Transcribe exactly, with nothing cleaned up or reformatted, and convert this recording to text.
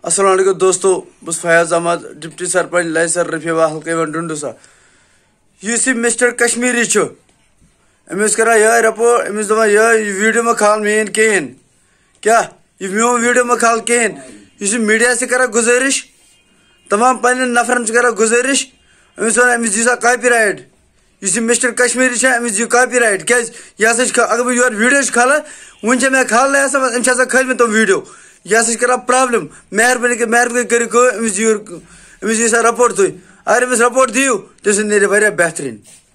अस्सलाम वालेकुम दोस्तों, बस फयाज अहमद डिप्टी सरपंच लाइसर रफीवा हल्के डुंडुसा यह मिस्टर कश्मीरी अमिस कर रिपोर्ट अमिस दपान यह वीडियो में खाल मेन कहेन क्या यह मोन वीडियो में खाल कहेन यह मीडिया से कर गुजारिश तमाम पन्न नफरन कर गुजारिश अमिस वन अमिस दी कॉपी राइट यह मिस्टर कश्मीरी अमिस दी कॉपी राइट क्या यह अगर बह योर वीडियो खाला वन मे खाल अम खल मे तुम वीडियो यह कर प्रॉब्लम मेहरबानी मेहरबानी कर अमिस दियो अमिस दियो रिपोर्ट तुम अगर अमिस रिपोर्ट दियो तम नीर बेहतरीन।